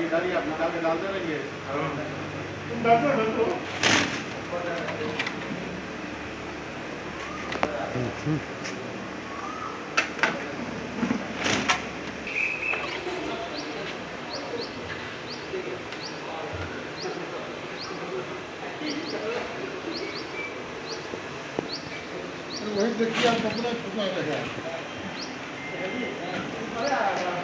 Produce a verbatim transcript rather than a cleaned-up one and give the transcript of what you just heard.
दाढ़ी दाढ़ी आप निकाल के डालते रहिए। तुम डालते हो वही देखिए आप अपना छुपा रहे हैं।